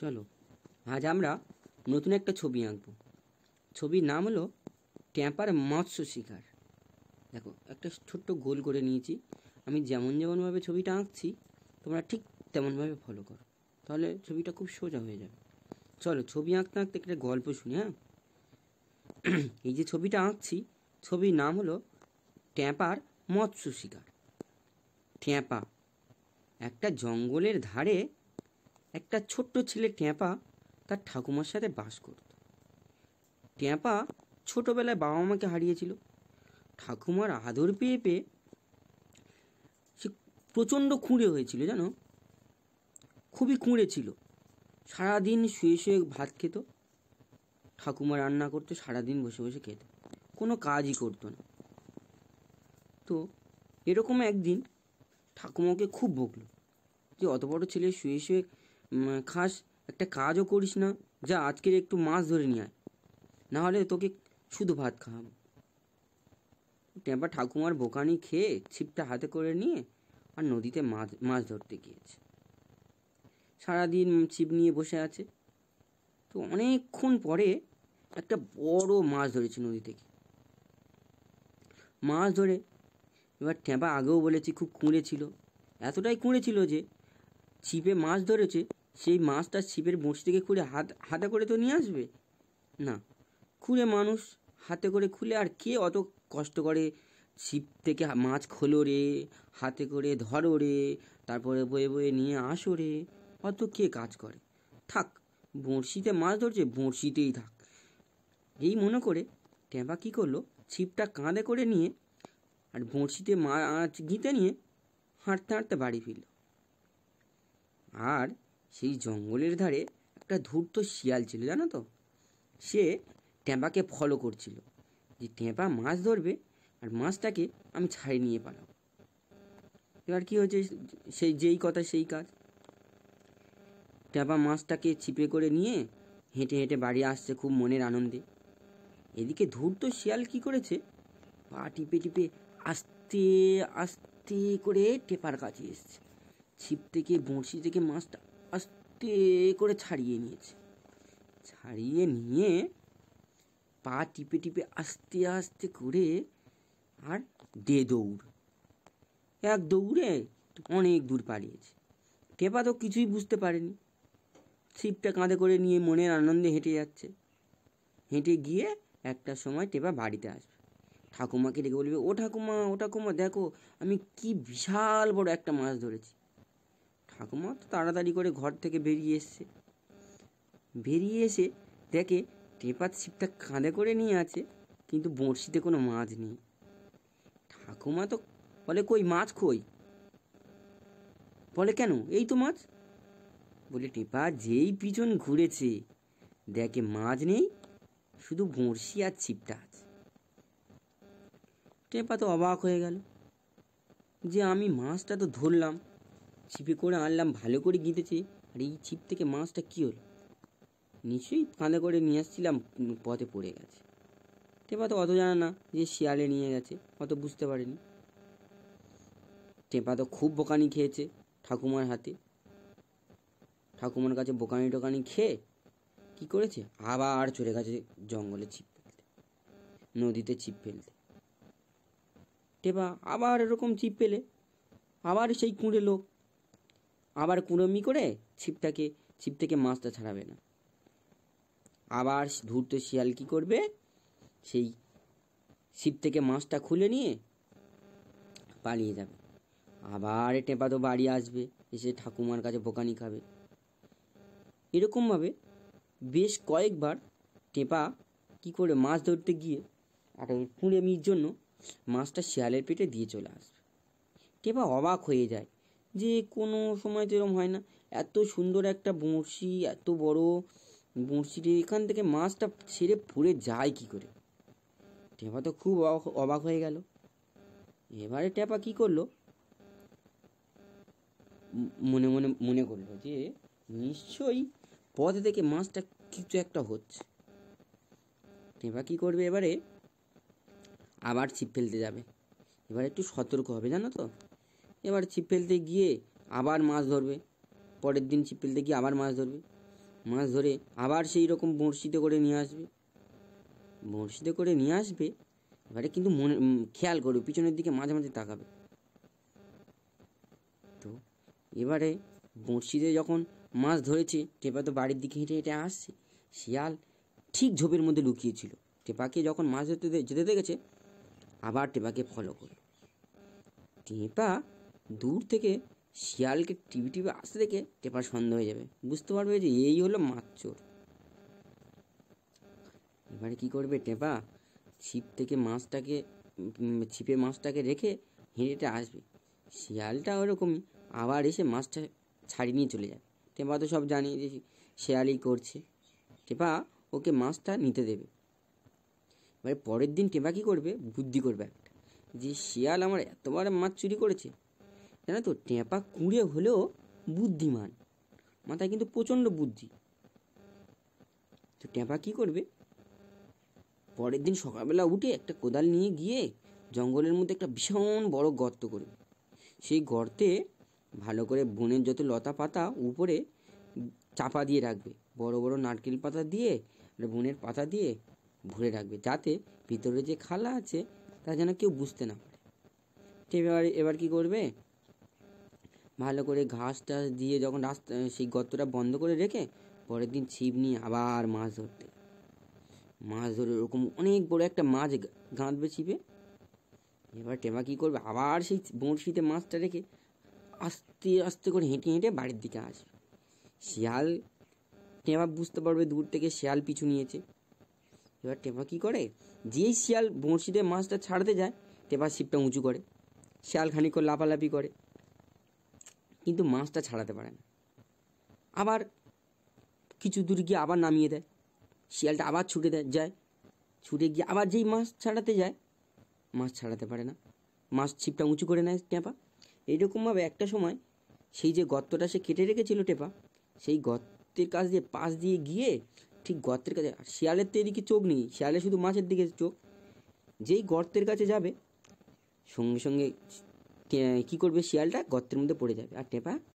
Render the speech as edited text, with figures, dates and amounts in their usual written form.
চলো আজ আমরা নতুন একটা ছবি আঁকবো। ছবির নাম হলো ট্যাপার মৎস্য শিকার। দেখো একটা ছোট্ট গোল করে নিয়েছি। আমি যেমনভাবে ছবিটা আঁকছি তোমরা ঠিক তেমনভাবে ফলো করো, তাহলে ছবিটা খুব সোজা হয়ে যাবে। চলো ছবি আঁকতে আঁকতে একটা গল্প শুনি। হ্যাঁ, এই যে ছবিটা আঁকছি ছবির নাম হলো ট্যাপার মৎস্য শিকার। ট্যাপা একটা জঙ্গলের ধারে একটা ছোট্ট ছেলে ট্যাপা তার ঠাকুমার সাথে বাস করত। ট্যাপা ছোটবেলায় বাবা মাকে হারিয়েছিল। ঠাকুমার আদর পেয়ে পেয়ে সে প্রচণ্ড খুঁড়ে হয়েছিল, জানো, খুবই খুঁড়ে ছিল। সারাদিন শুয়ে শুয়ে ভাত খেত। ঠাকুমা রান্না করতো, সারাদিন বসে বসে খেত, কোনো কাজই করতো না। তো এরকম একদিন ঠাকুমাকে খুব বকলো যে অত বড় ছেলে শুয়ে শুয়ে খাস, একটা কাজও করিস না, যা আজকের একটু মাছ ধরে নিয়ে আয়, নাহলে তোকে শুধু ভাত খাওয়াবো। ট্যাপা ঠাকুমার বোকানি খেয়ে ছিপটা হাতে করে নিয়ে আর নদীতে মাছ ধরতে গিয়েছে। সারাদিন ছিপ নিয়ে বসে আছে। তো অনেকক্ষণ পরে একটা বড় মাছ ধরেছে নদী থেকে। মাছ ধরে এবার ট্যাপা আগেও বলেছি খুব কুঁড়ে ছিল, এতটাই কুঁড়ে ছিল যে ছিপে মাছ ধরেছে, সেই মাছটা ছিপের বঁড়শি থেকে খুঁড়ে হাতে করে তো নিয়ে আসবে না। খুঁড়ে মানুষ হাতে করে খুলে আর কে অত কষ্ট করে ছিপ থেকে মাছ খোলো রে, হাতে করে ধরো রে, তারপরে বয়ে বয়ে নিয়ে আসো রে, অত কে কাজ করে। থাক, বঁড়শিতে মাছ ধরছে, বঁড়শিতেই থাক, এই মনে করে ট্যাপা কী করলো, ছিপটা কাঁধে করে নিয়ে আর বঁড়শিতে মাছ গিঁতে নিয়ে হাঁটতে হাঁটতে বাড়ি ফিরল। আর সেই জঙ্গলের ধারে একটা ধূর্ত শিয়াল ছিল, জানো তো। সে ট্যাপাকে ফলো করছিল যে ট্যাপা মাছ ধরবে আর মাছটাকে আমি ছাড়িয়ে নিয়ে পালাবো। এবার কি হয়েছে, সেই যেই কথা সেই কাজ। ট্যাপা মাছটাকে ছিপে করে নিয়ে হেঁটে হেঁটে বাড়ি আসছে খুব মনের আনন্দে। এদিকে ধূর্ত শিয়াল কি করেছে, পা টিপে টিপে আস্তে আস্তে করে টেপার কাছে এসছে। ছিপ থেকে বঁড়শি থেকে মাছটা আস্তে করে ছাড়িয়ে নিয়েছে। ছাড়িয়ে নিয়ে পা টিপে টিপে আস্তে আস্তে করে আর দৌড়, এক দৌড়ে অনেক দূর পালিয়েছে। টেপা তো কিছুই বুঝতে পারেনি, ছিপটা কাঁধে করে নিয়ে মনের আনন্দে হেঁটে যাচ্ছে। হেঁটে গিয়ে একটা সময় টেপা বাড়িতে আসবে, ঠাকুমাকে ডেকে বলবে, ও ঠাকুমা, ও ঠাকুমা, দেখো আমি কি বিশাল বড় একটা মাছ ধরেছি। ঠাকুমা তো তাড়াতাড়ি করে ঘর থেকে বেরিয়ে এসছে। বেরিয়ে এসে দেখে টেপা ছিপটা কাঁধে করে নিয়ে আছে, কিন্তু বঁড়শিতে কোনো মাছ নেই। ঠাকুমা তো বলে, কই মাছ কই? বলে, কেন, এই তো মাছ। বলে, টেপা যেই পিছন ঘুরেছে দেখে মাছ নেই, শুধু বঁড়শি আর ছিপটা আছে। টেপা তো অবাক হয়ে গেল যে আমি মাছটা তো ধরলাম, ছিপে করে আনলাম, ভালো করে গিঁথেছি, আর এই ছিপ থেকে মাছটা কী হলো? নিশ্চয়ই কাঁধে করে নিয়ে আসছিলাম, পথে পড়ে গেছে। টেপা তো অত জানে না যে শিয়ালে নিয়ে গেছে, অত বুঝতে পারেনি। টেপা তো খুব বোকানি খেয়েছে ঠাকুমার হাতে। ঠাকুমার কাছে বোকানি টোকানি খেয়ে কী করেছে, আবার চলে গেছে জঙ্গলে ছিপ ফেলতে, নদীতে ছিপ ফেলতে। টেপা আবার এরকম ছিপ ফেলে আবার সেই কুঁড়ে লোক, আবার কুঁড়োমি করে ছিপ থেকে মাছটা ছাড়াবে না। আবার ধূর্ত শিয়াল কী করবে, সেই ছিপ থেকে মাছটা খুলে নিয়ে পালিয়ে যাবে। আবার টেপা তো বাড়ি আসবে, এসে ঠাকুমার কাছে বোকানি খাবে। এরকমভাবে বেশ কয়েকবার টেপা কি করে মাছ ধরতে গিয়ে আর কুঁড়েমির জন্য মাছটা শিয়ালের পেটে দিয়ে চলে আসবে। টেপা অবাক হয়ে যায় যে কোনো সময় তো এরকম হয় না, এত সুন্দর একটা বঁড়শি, এত বড় বঁড়শিটি, এখান থেকে মাছটা ছেড়ে পড়ে যায় কি করে। টেপা তো খুব অবাক হয়ে গেল। এবারে টেপা কি করলো, মনে করলো যে নিশ্চয়ই পথ থেকে মাছটা কিছু একটা হচ্ছে। টেপা কি করবে, এবারে আবার ছিপ ফেলতে যাবে। এবার একটু সতর্ক হবে, জানো তো। এবার ছিপ ফেলতে গিয়ে আবার মাছ ধরবে, পরের দিন ছিপ ফেলতে গিয়ে আবার মাছ ধরবে। মাছ ধরে আবার সেই রকম বড়শিতে করে নিয়ে আসবে। বড়শিতে করে নিয়ে আসবে, এবারে কিন্তু মনে খেয়াল করবে, পিছনের দিকে মাঝে মাঝে তাকাবে। তো এবারে বড়শিতে যখন মাছ ধরেছে, টেপা তো বাড়ির দিকে হেঁটে হেঁটে আসছে। শিয়াল ঠিক ঝোপের মধ্যে লুকিয়েছিল। টেপাকে যখন মাছ ধরতে যেতে দেখেছে, আবার টেপাকে ফলো করলো। টেপা দূর থেকে শিয়ালকে টিপে টিপে আসতে দেখে টেপার সন্দেহ হয়ে যাবে, বুঝতে পারবে যে এই হলো মাছ চোর। এবারে কি করবে টেপা, ছিপে মাছটাকে রেখে হেঁটে হেঁটে আসবে। শিয়ালটা ওরকমই আবার এসে মাছটা ছাড়িয়ে নিয়ে চলে যায়। টেপা তো সব জানি যে শিয়ালই করছে। টেপা ওকে মাছটা নিতে দেবে। এবারে পরের দিন টেপা কী করবে, বুদ্ধি করবে একটা, যে শিয়াল আমার এতবার মাছ চুরি করেছে, জানো তো টেপা কুঁড়ে হলেও বুদ্ধিমান, মাথায় কিন্তু প্রচণ্ড বুদ্ধি। তো টেপা কী করবে, পরের দিন সকালবেলা উঠে একটা কোদাল নিয়ে গিয়ে জঙ্গলের মধ্যে একটা ভীষণ বড় গর্ত করবে। সেই গর্তে ভালো করে বনের যত লতা পাতা উপরে চাপা দিয়ে রাখবে, বড় বড় নারকেল পাতা দিয়ে, বনের পাতা দিয়ে ভরে রাখবে, যাতে ভিতরে যে খালা আছে তা যেন কেউ বুঝতে না পারে। এবার কি করবে, ভালো করে ঘাস টাস দিয়ে যখন রাস্তা সেই গর্তটা বন্ধ করে রেখে পরের দিন ছিপ নিয়ে আবার মাছ ধরে ওরকম অনেক বড় একটা মাছ গাঁথবে ছিপে। এবার টেপা কী করবে, আবার সেই বড়শিতে মাছটা রেখে আস্তে আস্তে করে হেঁটে হেঁটে বাড়ির দিকে আসবে। শিয়াল টেপা বুঝতে পারবে দূর থেকে শিয়াল পিছু নিয়েছে। এবার টেপা কী করে, যেই শিয়াল বড়শিতে মাছটা ছাড়তে যায়, টেপা ছিপটা উঁচু করে, শিয়াল খানিকক্ষণ লাফালাফি করে, কিন্তু মাছটা ছাড়াতে পারে না। আবার কিছু দূর গিয়ে আবার নামিয়ে দেয়, শিয়ালটা আবার ছুটে গিয়ে আবার যেই মাছ ছাড়াতে যায়, মাছ ছাড়াতে পারে না, মাছ ছিপটা উঁচু করে নেয় টেপা। এইরকমভাবে একটা সময় সেই যে গর্তটা সে কেটে রেখেছিল টেপা, সেই গর্তের পাশ দিয়ে গিয়ে ঠিক গর্তের কাছে, শিয়ালের তো এদিকে চোখ নেই, শিয়ালের শুধু মাছের দিকে চোখ, যেই গর্তের কাছে যাবে সঙ্গে সঙ্গে কী করবে, শিয়ালটা গর্তের মধ্যে পড়ে যাবে আর টেপা